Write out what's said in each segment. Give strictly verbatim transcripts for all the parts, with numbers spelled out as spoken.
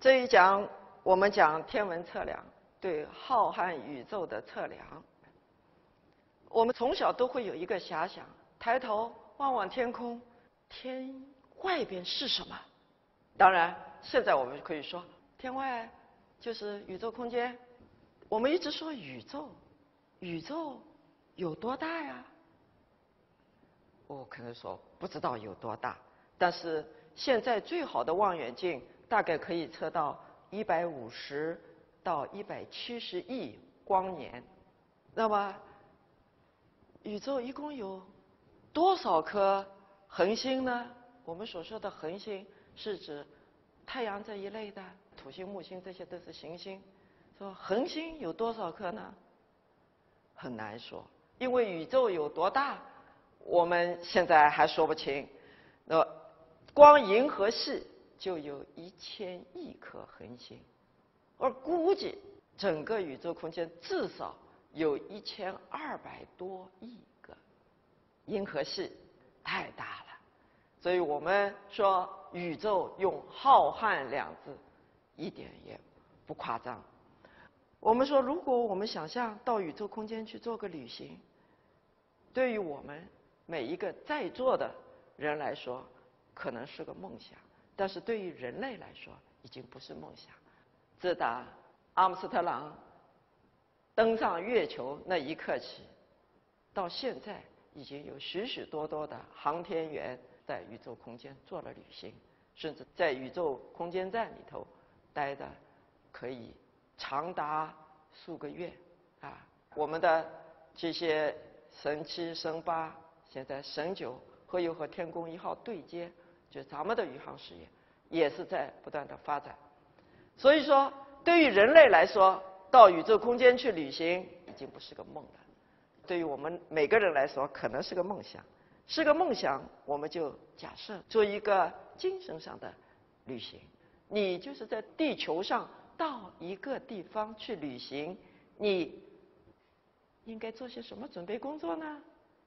这一讲我们讲天文测量对浩瀚宇宙的测量。我们从小都会有一个遐想，抬头望望天空，天外边是什么？当然，现在我们可以说，天外就是宇宙空间。我们一直说宇宙，宇宙有多大呀？我可能说不知道有多大，但是现在最好的望远镜大概可以测到一百五十到一百七十亿光年。那么，宇宙一共有多少颗恒星呢？我们所说的恒星是指太阳这一类的，土星、木星这些都是行星。说恒星有多少颗呢？很难说，因为宇宙有多大，我们现在还说不清。那光银河系就有一千亿颗恒星，而估计整个宇宙空间至少有一千二百多亿个银河系，太大了。所以我们说宇宙用浩瀚两字，一点也不夸张。我们说，如果我们想象到宇宙空间去做个旅行，对于我们每一个在座的人来说，可能是个梦想，但是对于人类来说，已经不是梦想。自打阿姆斯特朗登上月球那一刻起，到现在已经有许许多多的航天员在宇宙空间做了旅行，甚至在宇宙空间站里头待的可以长达数个月啊！我们的这些神七、神八，现在神九和又和天宫一号对接，就是咱们的宇航事业也是在不断的发展。所以说，对于人类来说，到宇宙空间去旅行已经不是个梦了。对于我们每个人来说，可能是个梦想。是个梦想，我们就假设做一个精神上的旅行。你就是在地球上到一个地方去旅行，你应该做些什么准备工作呢？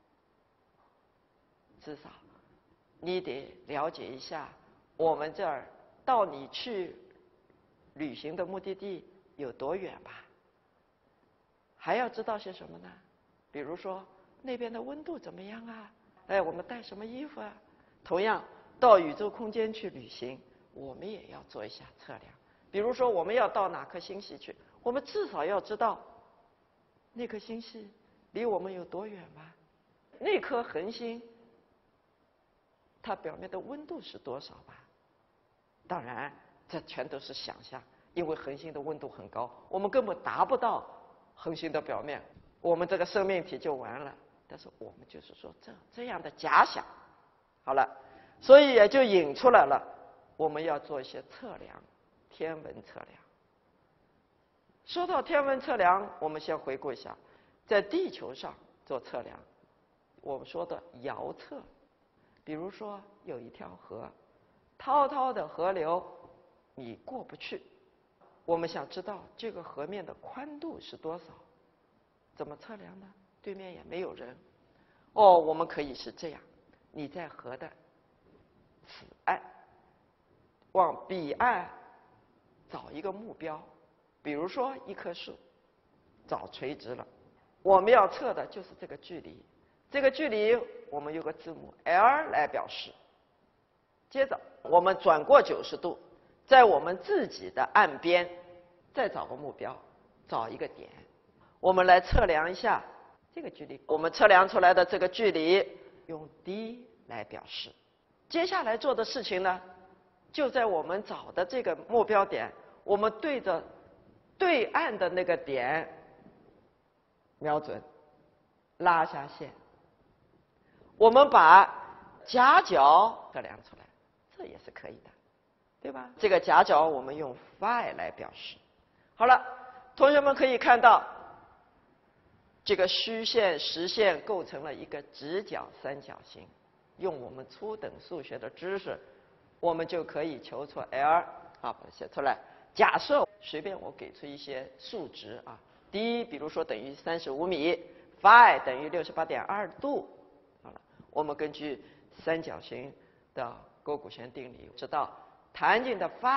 至少你得了解一下我们这儿到你去旅行的目的地有多远吧。还要知道些什么呢？比如说那边的温度怎么样啊？哎，我们带什么衣服啊？同样，到宇宙空间去旅行，我们也要做一下测量。比如说，我们要到哪颗星系去，我们至少要知道那颗星系离我们有多远吧？那颗恒星它表面的温度是多少吧？当然，这全都是想象，因为恒星的温度很高，我们根本达不到恒星的表面，我们这个生命体就完了。但是我们就是说这这样的假想，好了，所以也就引出来了，我们要做一些测量，天文测量。说到天文测量，我们先回顾一下，在地球上做测量，我们说的遥测，比如说有一条河，滔滔的河流，你过不去，我们想知道这个河面的宽度是多少，怎么测量呢？对面也没有人。哦，我们可以是这样，你在河的此岸，往彼岸找一个目标，比如说一棵树，找垂直了。我们要测的就是这个距离，这个距离我们有个字母 L 来表示。接着我们转过九十度，在我们自己的岸边再找个目标，找一个点，我们来测量一下这个距离。我们测量出来的这个距离用 d 来表示。接下来做的事情呢，就在我们找的这个目标点，我们对着对岸的那个点瞄准，拉下线，我们把夹角测量出来，这也是可以的，对吧？这个夹角我们用 phi 来表示。好了，同学们可以看到，这个虚线、实线构成了一个直角三角形。用我们初等数学的知识，我们就可以求出 L 啊，把它写出来。假设随便我给出一些数值啊 ，d 比如说等于三十五米 ，phi 等于六十八点二度。好了，我们根据三角形的勾股弦定理知道，弹性的 phi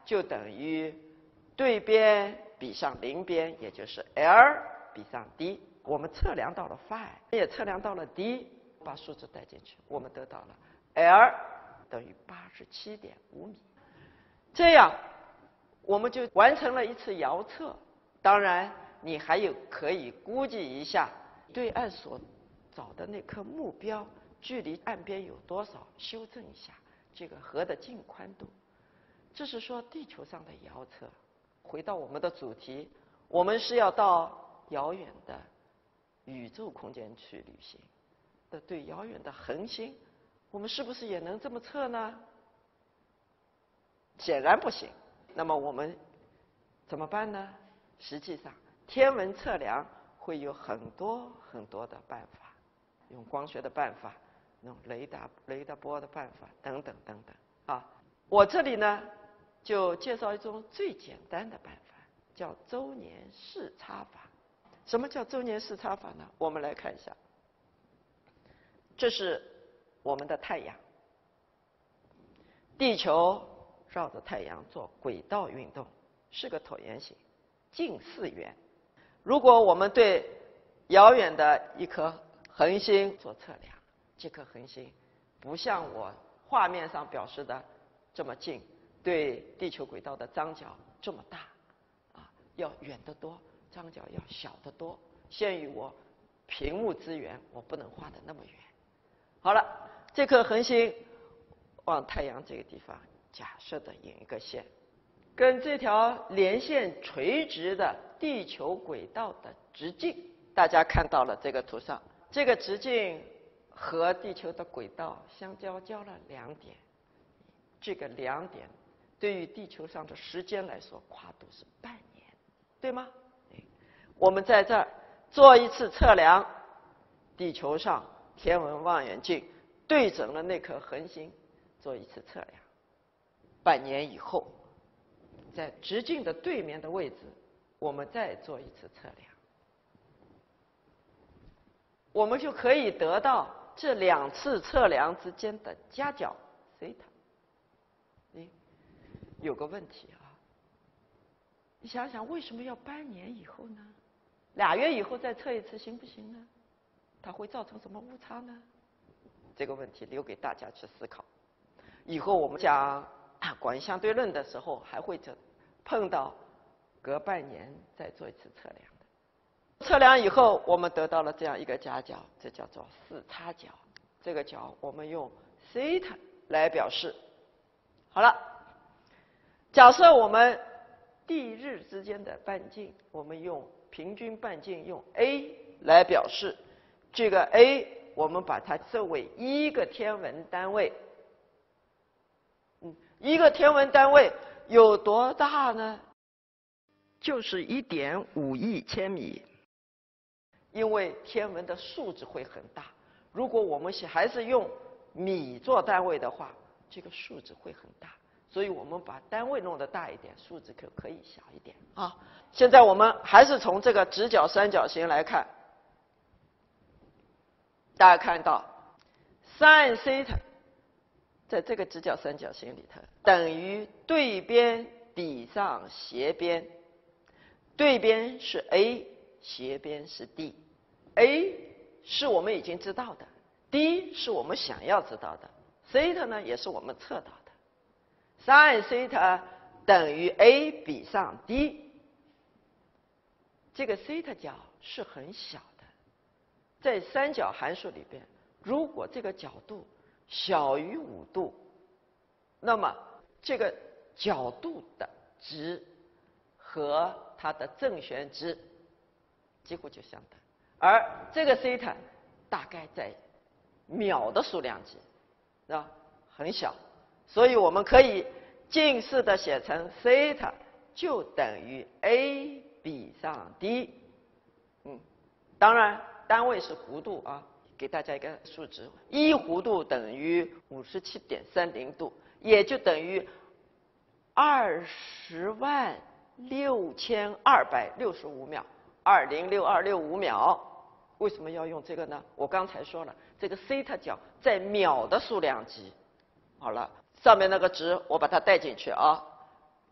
就等于对边比上邻边，也就是 L 比上 D。我们测量到了 phi， 也测量到了 D， 把数字带进去，我们得到了 L 等于八十七点五米。这样我们就完成了一次遥测。当然，你还有可以估计一下对岸所找的那颗目标距离岸边有多少，修正一下这个河的净宽度。这是说地球上的遥测。回到我们的主题，我们是要到遥远的宇宙空间去旅行的，对遥远的恒星，我们是不是也能这么测呢？显然不行。那么我们怎么办呢？实际上，天文测量会有很多很多的办法，用光学的办法，用雷达雷达波的办法，等等等等啊。我这里呢，就介绍一种最简单的办法，叫周年视差法。什么叫周年视差法呢？我们来看一下，这是我们的太阳，地球绕着太阳做轨道运动，是个椭圆形，近似圆。如果我们对遥远的一颗恒星做测量，这颗恒星不像我画面上表示的这么近，对地球轨道的张角这么大，啊，要远得多，张角要小得多。限于我屏幕资源，我不能画得那么远。好了，这颗恒星往太阳这个地方假设的引一个线，跟这条连线垂直的地球轨道的直径，大家看到了这个图上，这个直径和地球的轨道相交交了两点，这个两点对于地球上的时间来说，跨度是半年，对吗？我们在这儿做一次测量，地球上天文望远镜对准了那颗恒星做一次测量，半年以后，在直径的对面的位置，我们再做一次测量，我们就可以得到这两次测量之间的夹角西塔。你有个问题啊，你想想为什么要半年以后呢？俩月以后再测一次行不行呢？它会造成什么误差呢？这个问题留给大家去思考。以后我们讲广义相对论的时候，还会碰到隔半年再做一次测量的。测量以后，我们得到了这样一个夹角，这叫做视差角。这个角我们用西塔来表示。好了，假设我们地日之间的半径，我们用平均半径用 a 来表示。这个 a 我们把它设为一个天文单位。嗯，一个天文单位有多大呢？就是 一点五亿千米。因为天文的数值会很大，如果我们还是用米做单位的话，这个数值会很大，所以我们把单位弄得大一点，数值可可以小一点啊。现在我们还是从这个直角三角形来看，大家看到 sin 西塔在这个直角三角形里头等于对边比上斜边，对边是 a， 斜边是 d。a 是我们已经知道的， d 是我们想要知道的，西塔呢也是我们测到的。sin 西塔等于 a 比上 d， 这个西塔角是很小的，在三角函数里边，如果这个角度小于五度，那么这个角度的值和它的正弦值几乎就相等，而这个西塔大概在秒的数量级，是吧？很小，所以我们可以近似的写成西塔就等于 a 比上 d。嗯，当然单位是弧度啊，给大家一个数值，一弧度等于五十七点三零度，也就等于二十万六千二百六十五秒，二零六二六五秒。为什么要用这个呢？我刚才说了，这个西塔角在秒的数量级。好了，上面那个值我把它带进去啊，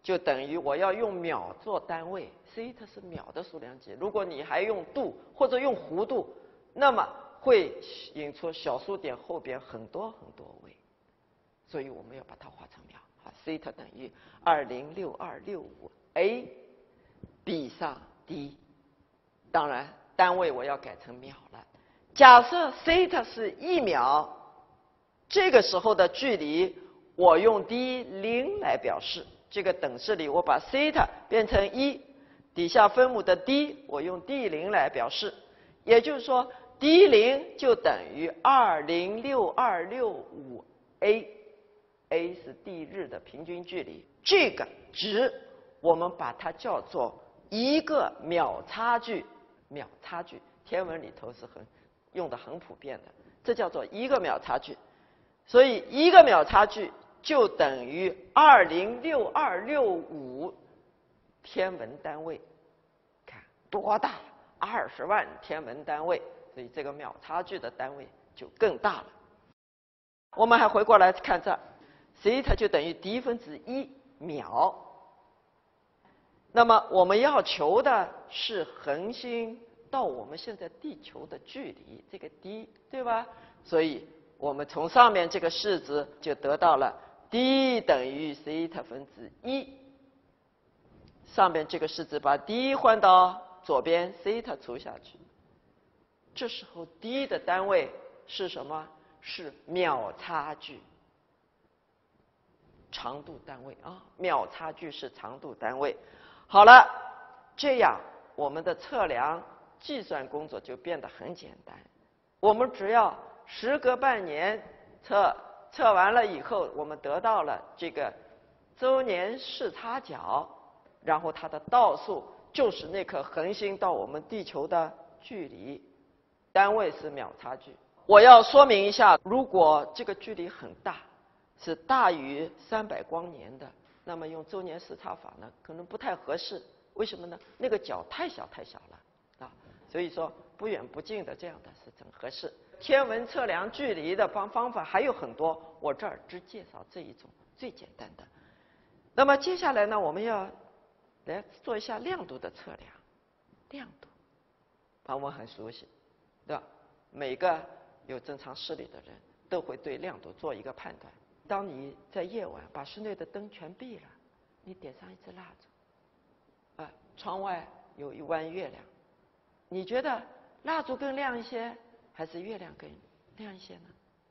就等于我要用秒做单位，西塔是秒的数量级。如果你还用度或者用弧度，那么会引出小数点后边很多很多位，所以我们要把它画成秒。好，西塔等于二零六二六五 a 比上 d， 当然单位我要改成秒了。假设西塔是一秒，这个时候的距离我用 d 零来表示。这个等式里，我把西塔变成一，底下分母的 d 我用 d 零来表示，也就是说 d 零就等于二零六二六五 a，a 是地日的平均距离，这个值我们把它叫做一个秒差距。秒差距天文里头是很用的很普遍的，这叫做一个秒差距。所以一个秒差距就等于二零六二六五天文单位，看多大了，二十万天文单位，所以这个秒差距的单位就更大了。我们还回过来看这儿，西塔就等于 d 分之一秒。那么我们要求的是恒星到我们现在地球的距离，这个 d 对吧？所以我们从上面这个式子就得到了 d 等于西塔分之一。上面这个式子把 d 换到左边，西塔除下去，这时候 d 的单位是什么？是秒差距，长度单位啊，秒差距是长度单位。好了，这样我们的测量计算工作就变得很简单。我们只要时隔半年测，测完了以后，我们得到了这个周年视差角，然后它的倒数就是那颗恒星到我们地球的距离，单位是秒差距。我要说明一下，如果这个距离很大，是大于三百光年的，那么用周年视差法呢，可能不太合适。为什么呢？那个角太小太小了啊，所以说不远不近的这样的是很合适。天文测量距离的方方法还有很多，我这儿只介绍这一种最简单的。那么接下来呢，我们要来做一下亮度的测量。亮度，我们很熟悉，对吧？每个有正常视力的人都会对亮度做一个判断。当你在夜晚把室内的灯全闭了，你点上一支蜡烛，啊，窗外有一弯月亮，你觉得蜡烛更亮一些，还是月亮更亮一些呢？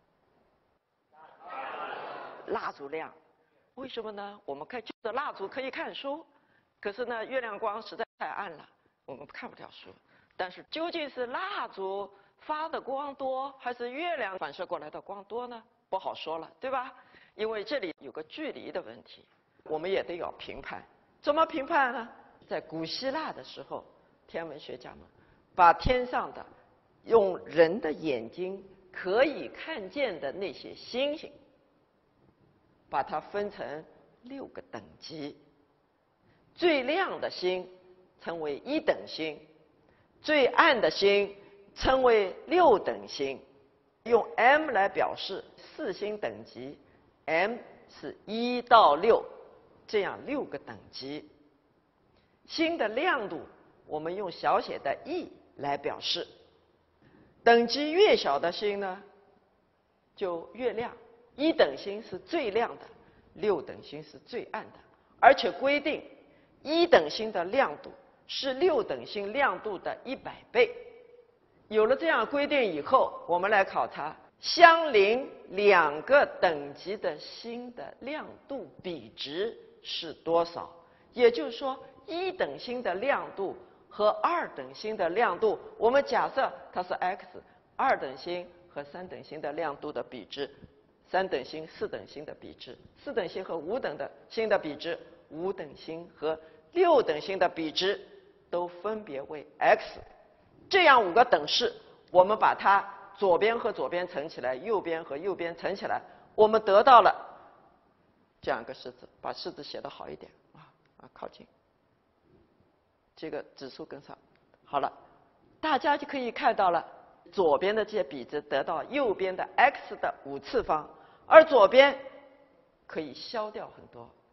蜡烛亮，为什么呢？我们看就是蜡烛可以看书，可是呢，月亮光实在太暗了，我们看不了书。但是究竟是蜡烛发的光多，还是月亮反射过来的光多呢？不好说了，对吧？因为这里有个距离的问题，我们也得要评判。怎么评判呢？在古希腊的时候，天文学家们把天上的用人的眼睛可以看见的那些星星，把它分成六个等级。最亮的星称为一等星，最暗的星称为六等星。用 M 来表示四星等级， M 是一到六，这样六个等级。星的亮度我们用小写的 e 来表示，等级越小的星呢就越亮，一等星是最亮的，六等星是最暗的，而且规定一等星的亮度是六等星亮度的一百倍。有了这样规定以后，我们来考察相邻两个等级的星的亮度比值是多少。也就是说，一等星的亮度和二等星的亮度，我们假设它是 x， 二等星和三等星的亮度的比值，三等星、四等星的比值，四等星和五等的星的比值，五等星和六等星的比值都分别为 x。这样五个等式，我们把它左边和左边乘起来，右边和右边乘起来，我们得到了这样一个式子。把式子写得好一点啊啊，靠近，这个指数跟上。好了，大家就可以看到了，左边的这些比值得到右边的 x 的五次方，而左边可以消掉很多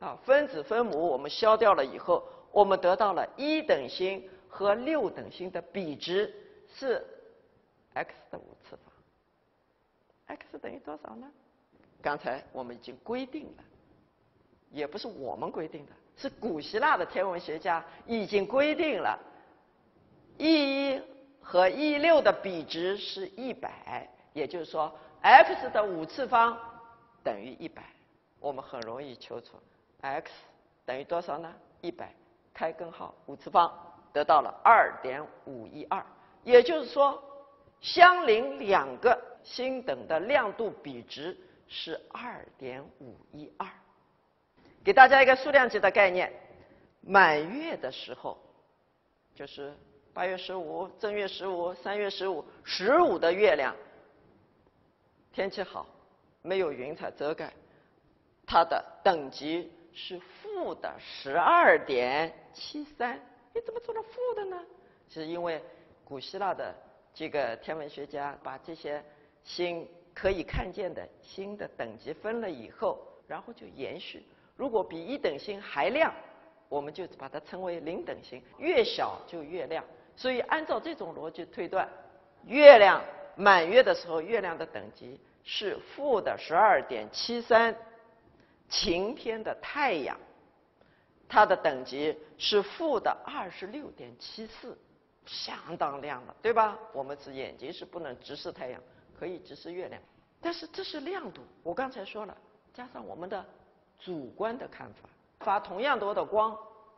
啊，分子分母我们消掉了以后，我们得到了一等星和六等星的比值是 x 的五次方。x 等于多少呢？刚才我们已经规定了，也不是我们规定的，是古希腊的天文学家已经规定了 ，E 一和 E 六的比值是一百，也就是说 x 的五次方等于一百。我们很容易求出 x 等于多少呢？一百开根号五次方，得到了 二点五一二。也就是说，相邻两个星等的亮度比值是 二点五一二。给大家一个数量级的概念，满月的时候，就是八月十五、正月十五、三月十五、十五的月亮，天气好，没有云彩遮盖，它的等级是负的十二点七三。你怎么做了负的呢？是因为古希腊的这个天文学家把这些星可以看见的星的等级分了以后，然后就延续。如果比一等星还亮，我们就把它称为零等星，越小就越亮。所以按照这种逻辑推断，月亮满月的时候，月亮的等级是负的十二点七三。晴天的太阳，它的等级是负的二十六点七四，相当亮了，对吧？我们是眼睛是不能直视太阳，可以直视月亮，但是这是亮度。我刚才说了，加上我们的主观的看法，发同样多的光，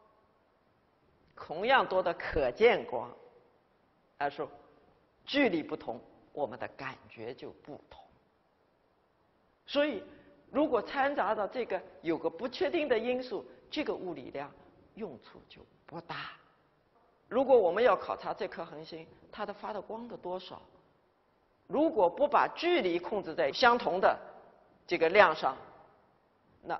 同样多的可见光，而说距离不同，我们的感觉就不同。所以如果掺杂到这个有个不确定的因素，这个物理量用处就不大。如果我们要考察这颗恒星它的发的光的多少，如果不把距离控制在相同的这个量上，那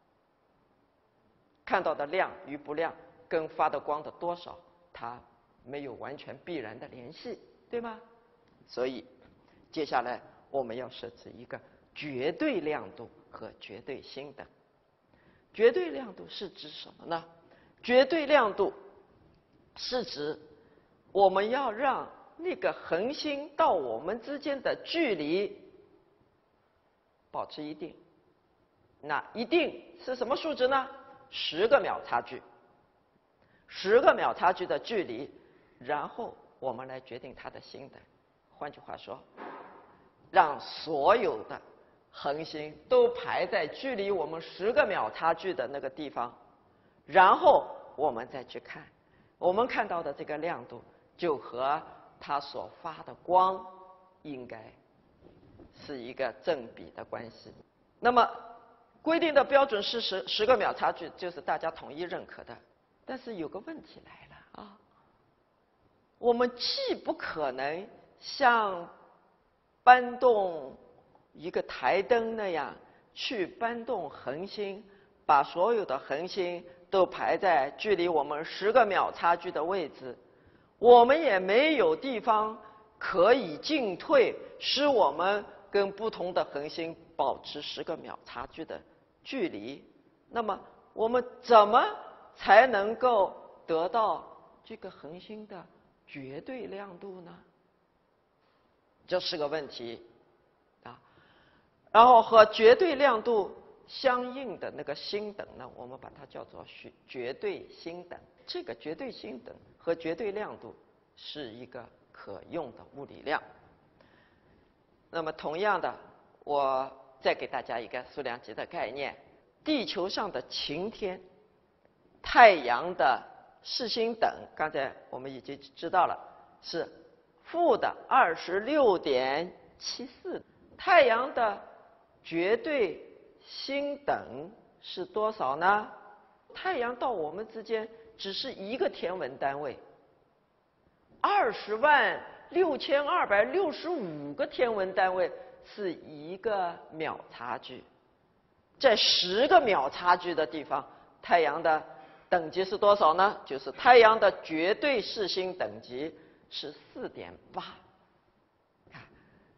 看到的亮与不亮跟发的光的多少，它没有完全必然的联系，对吗？所以接下来我们要设置一个绝对亮度和绝对星等。绝对亮度是指什么呢？绝对亮度是指我们要让那个恒星到我们之间的距离保持一定。那一定是什么数值呢？十个秒差距。十个秒差距的距离，然后我们来决定它的星等。换句话说，让所有的恒星都排在距离我们十个秒差距的那个地方，然后我们再去看，我们看到的这个亮度就和它所发的光应该是一个正比的关系。那么规定的标准是十十个秒差距，就是大家统一认可的。但是有个问题来了啊，我们既不可能像搬动一个台灯那样去搬动恒星，把所有的恒星都排在距离我们十个秒差距的位置，我们也没有地方可以进退，使我们跟不同的恒星保持十个秒差距的距离。那么我们怎么才能够得到这个恒星的绝对亮度呢？这是个问题啊。然后和绝对亮度相应的那个星等呢，我们把它叫做绝对星等。这个绝对星等和绝对亮度是一个可用的物理量。那么同样的，我再给大家一个数量级的概念：地球上的晴天，太阳的视星等，刚才我们已经知道了，是负的二十六点七四。太阳的绝对星等是多少呢？太阳到我们之间只是一个天文单位，二十万六千二百六十五个天文单位是一个秒差距。在十个秒差距的地方，太阳的等级是多少呢？就是太阳的绝对视星等级是 四点八。看，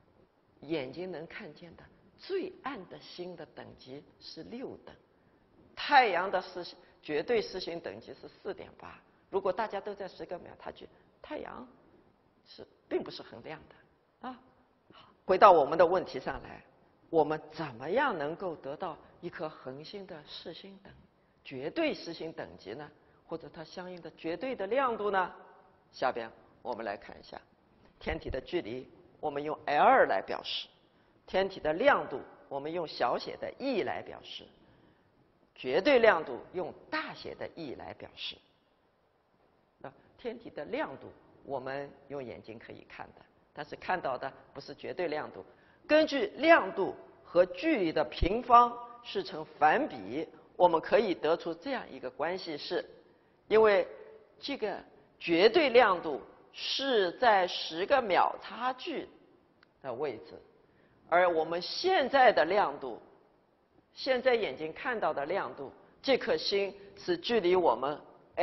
眼睛能看见的最暗的星的等级是六等， 太阳的视绝对视星等级是四点八，如果大家都在十个秒差距，太阳是并不是很亮的啊。好，回到我们的问题上来，我们怎么样能够得到一颗恒星的视星等绝对视星等级呢？或者它相应的绝对的亮度呢？下边我们来看一下，天体的距离我们用 L 来表示，天体的亮度我们用小写的 e 来表示，绝对亮度用大写的 E 来表示。那天体的亮度我们用眼睛可以看的，但是看到的不是绝对亮度。根据亮度和距离的平方是成反比，我们可以得出这样一个关系式：因为这个绝对亮度是在十个秒差距的位置，而我们现在的亮度，现在眼睛看到的亮度，这颗星是距离我们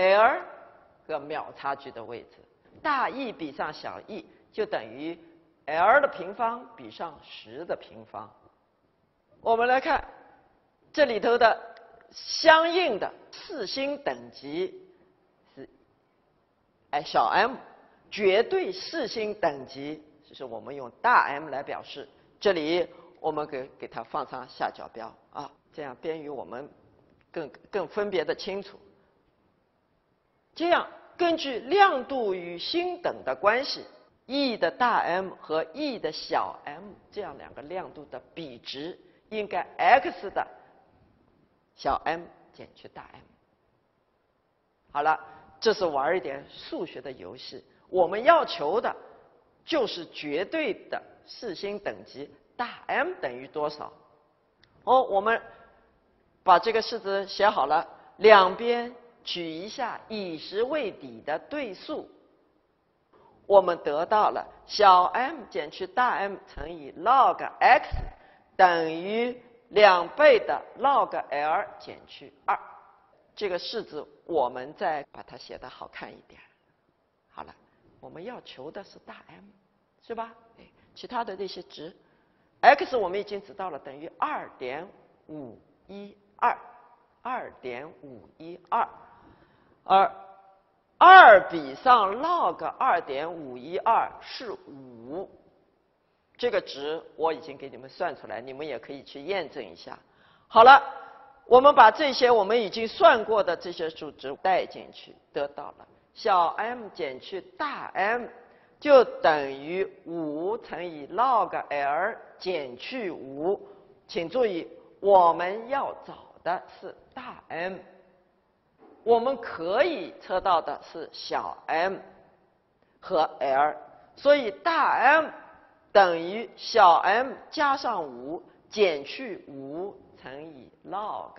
L 个秒差距的位置，大 E 比上小 e 就等于 L 的平方比上十的平方。我们来看这里头的相应的视星等级是哎小 m， 绝对视星等级就是我们用大 M 来表示，这里我们给给它放上下角标啊，这样便于我们更更分别的清楚。这样根据亮度与星等的关系 ，E 的大 M 和 E 的小 m 这样两个亮度的比值应该 x 的小 m 减去大 M。好了，这是玩一点数学的游戏，我们要求的就是绝对的视星等级大 M 等于多少。哦，我们把这个式子写好了，两边取一下以十为底的对数，我们得到了小 m 减去大 M 乘以 log x 等于两倍的 log L 减去二。这个式子我们再把它写得好看一点。好了，我们要求的是大 M， 是吧？其他的那些值 x 我们已经知道了，等于 二点五一二， 二点五一二， 而二比上 log 二点五一二 是五，这个值我已经给你们算出来，你们也可以去验证一下。好了，我们把这些我们已经算过的这些数值带进去，得到了小 m 减去大 M 就等于五乘以 log L 减去五。请注意，我们要找的是大 M， 我们可以测到的是小 m 和 L， 所以大 M 等于小 m 加上五减去五乘以 log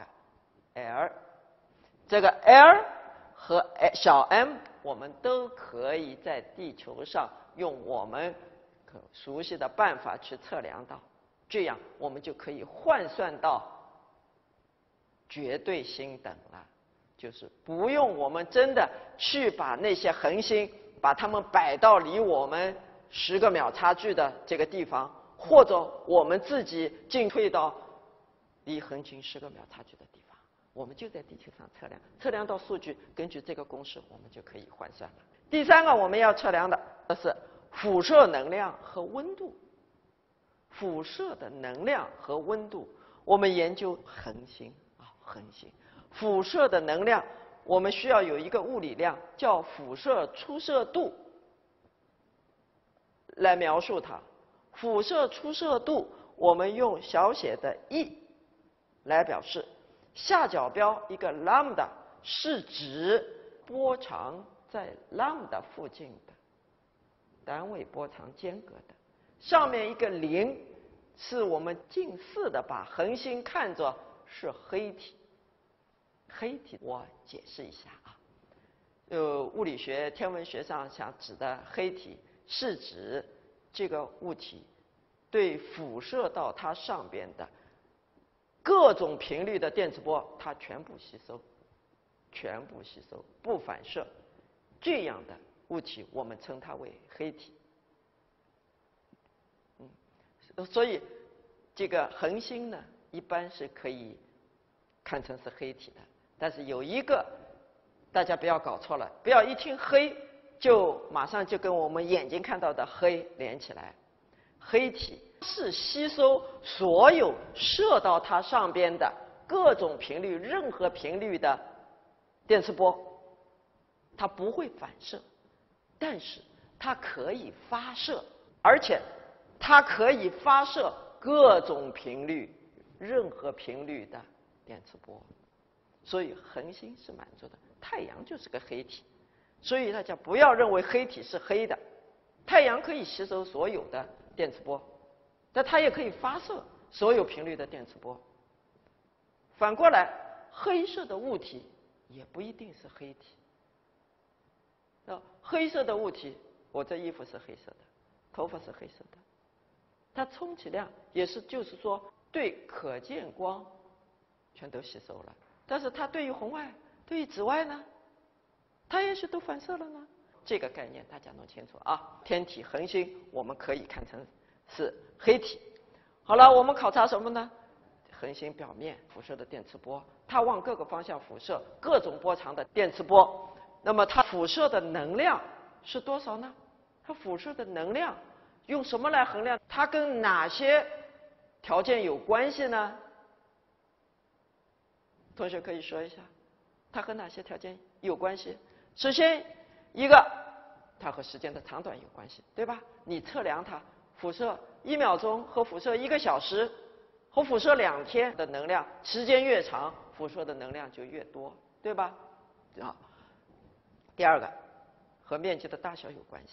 L。 这个 L 和小 m 我们都可以在地球上用我们可熟悉的办法去测量到，这样我们就可以换算到绝对星等了，就是不用我们真的去把那些恒星把它们摆到离我们十个秒差距的这个地方，或者我们自己进退到离恒星十个秒差距的地方，我们就在地球上测量，测量到数据，根据这个公式我们就可以换算了。第三个我们要测量的是辐射能量和温度。辐射的能量和温度，我们研究恒星啊，恒星辐射的能量，我们需要有一个物理量叫辐射出射度来描述它。辐射出射度我们用小写的 e 来表示，下角标一个 lambda 是指波长在 lambda 附近的单位波长间隔的，上面一个零是我们近似的把恒星看作是黑体。黑体我解释一下啊，呃，物理学天文学上想指的黑体是指这个物体对辐射到它上边的各种频率的电磁波它全部吸收，全部吸收不反射，这样的物体我们称它为黑体。嗯，所以这个恒星呢，一般是可以看成是黑体的。但是有一个大家不要搞错了，不要一听黑就马上就跟我们眼睛看到的黑连起来。黑体是吸收所有射到它上边的各种频率、任何频率的电磁波，它不会反射，但是它可以发射，而且它可以发射各种频率、任何频率的电磁波。所以恒星是满足的，太阳就是个黑体。所以大家不要认为黑体是黑的，太阳可以吸收所有的电磁波，但它也可以发射所有频率的电磁波。反过来，黑色的物体也不一定是黑体。那黑色的物体，我这衣服是黑色的，头发是黑色的，它充其量也是就是说对可见光全都吸收了，但是它对于红外、对于紫外呢，它也许都反射了呢。这个概念大家弄清楚啊！天体恒星我们可以看成是黑体。好了，我们考察什么呢？恒星表面辐射的电磁波，它往各个方向辐射各种波长的电磁波。那么它辐射的能量是多少呢？它辐射的能量用什么来衡量？它跟哪些条件有关系呢？同学可以说一下，它和哪些条件有关系？首先，一个，它和时间的长短有关系，对吧？你测量它辐射一秒钟和辐射一个小时和辐射两天的能量，时间越长，辐射的能量就越多，对吧？啊。第二个，和面积的大小有关系。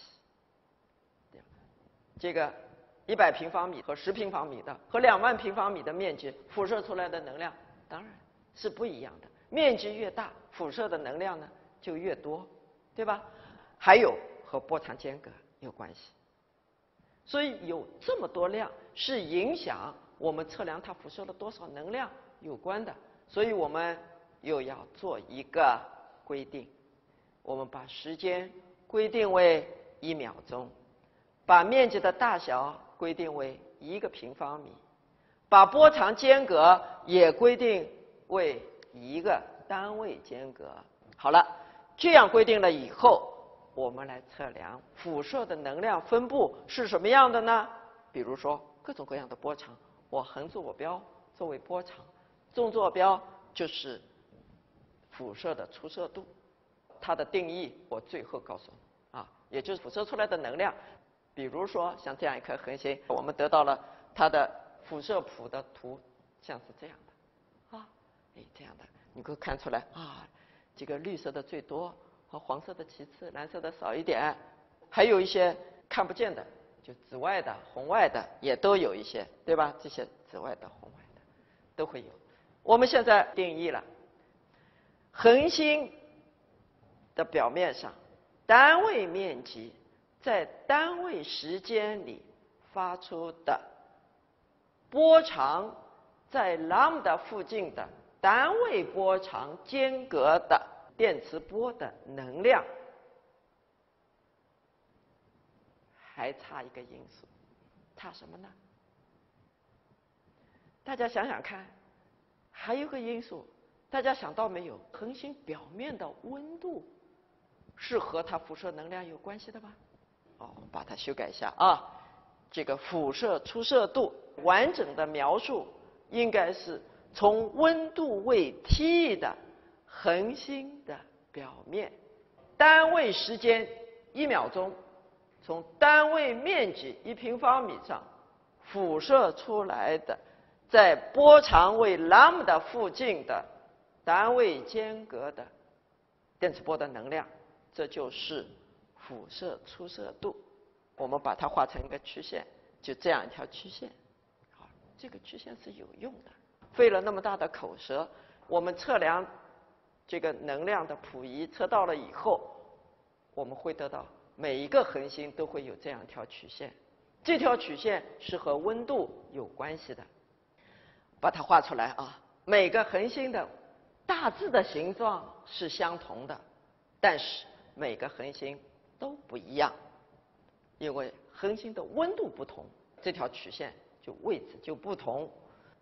这个一百平方米和十平方米的和两万平方米的面积辐射出来的能量当然是不一样的。面积越大，辐射的能量呢就越多，对吧？还有和波长间隔有关系。所以有这么多量是影响我们测量它辐射了多少能量有关的。所以我们又要做一个规定。我们把时间规定为一秒钟，把面积的大小规定为一个平方米，把波长间隔也规定为一个单位间隔。好了，这样规定了以后，我们来测量辐射的能量分布是什么样的呢？比如说各种各样的波长，我横坐标作为波长，纵坐标就是辐射的出射度。它的定义我最后告诉你啊，也就是辐射出来的能量。比如说像这样一颗恒星，我们得到了它的辐射谱的图，像是这样的啊，哎这样的，你可以看出来啊，这个绿色的最多，和黄色的其次，蓝色的少一点，还有一些看不见的，就紫外的、红外的也都有一些，对吧？这些紫外的、红外的都会有。我们现在定义了恒星的表面上，单位面积在单位时间里发出的波长，在 lambda 附近的单位波长间隔的电磁波的能量，还差一个因素，差什么呢？大家想想看，还有个因素，大家想到没有？恒星表面的温度是和它辐射能量有关系的吧？哦，把它修改一下啊。这个辐射出射度完整的描述应该是从温度为 T 的恒星的表面，单位时间一秒钟，从单位面积一平方米上辐射出来的，在波长为 lambda 附近的单位间隔的电磁波的能量。这就是辐射出射度。我们把它画成一个曲线，就这样一条曲线。好，这个曲线是有用的。费了那么大的口舌，我们测量这个能量的谱仪测到了以后，我们会得到每一个恒星都会有这样一条曲线。这条曲线是和温度有关系的。把它画出来啊。每个恒星的大致的形状是相同的，但是每个恒星都不一样，因为恒星的温度不同，这条曲线就位置就不同。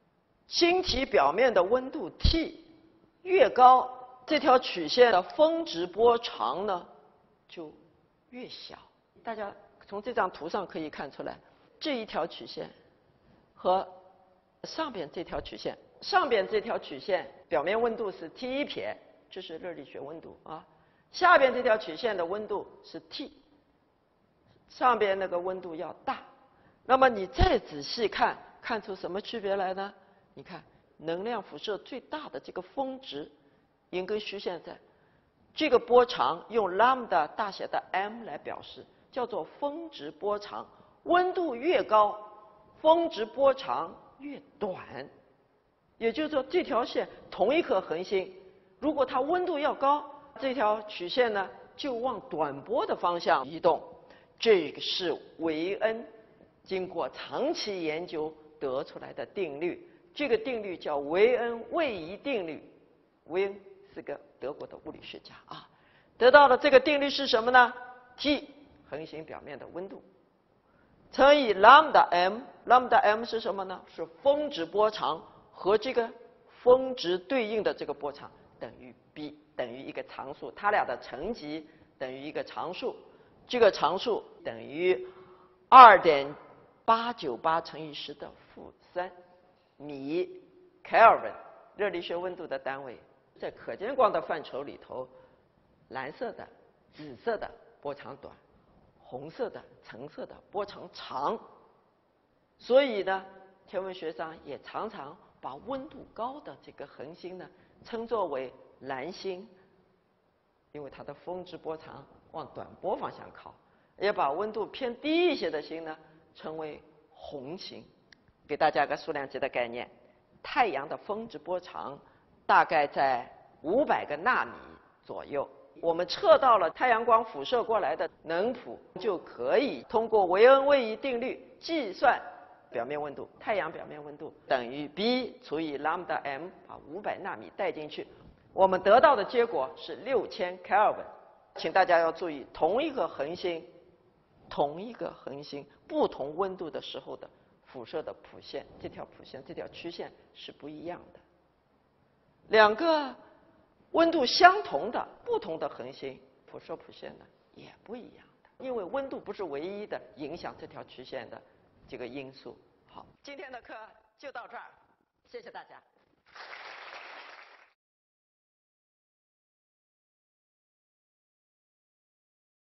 晶体表面的温度 T 越高，这条曲线的峰值波长呢就越小。大家从这张图上可以看出来，这一条曲线和上边这条曲线，上边这条曲线表面温度是 T 一撇，这是热力学温度啊。下边这条曲线的温度是 T， 上边那个温度要大。那么你再仔细看，看出什么区别来呢？你看，能量辐射最大的这个峰值，银根虚线在，这个波长用 lambda 大写的 m 来表示，叫做峰值波长。温度越高，峰值波长越短。也就是说，这条线同一颗恒星，如果它温度要高，这条曲线呢就往短波的方向移动。这个是韦恩经过长期研究得出来的定律，这个定律叫韦恩位移定律。韦恩是个德国的物理学家啊，得到的这个定律是什么呢 ？T 恒星表面的温度乘以 lambda m，lambda m 是什么呢？是峰值波长和这个峰值对应的这个波长等于 b， 等于一个常数，它俩的乘积等于一个常数，这个常数等于 二点八九八乘以十的负三米 Kelvin， 热力学温度的单位。在可见光的范畴里头，蓝色的、紫色的波长短，红色的、橙色的波长长。所以呢，天文学上也常常把温度高的这个恒星呢称作为蓝星，因为它的峰值波长往短波方向靠；也把温度偏低一些的星呢称为红星。给大家个数量级的概念，太阳的峰值波长大概在五百个纳米左右。我们测到了太阳光辐射过来的能谱，就可以通过韦恩位移定律计算表面温度。太阳表面温度等于 b 除以 lambda m， 把五百纳米带进去，我们得到的结果是六千 Kelvin。请大家要注意，同一个恒星，同一个恒星不同温度的时候的辐射的谱线，这条谱线、这条曲线是不一样的。两个温度相同的不同的恒星，辐射谱线呢也不一样的，因为温度不是唯一的影响这条曲线的这个因素。好，今天的课就到这儿，谢谢大家。